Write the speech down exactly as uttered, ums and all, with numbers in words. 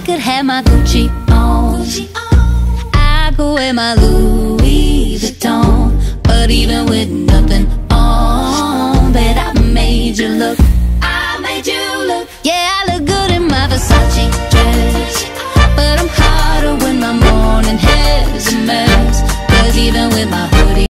could have my Gucci on, I could wear my Louis Vuitton, but even with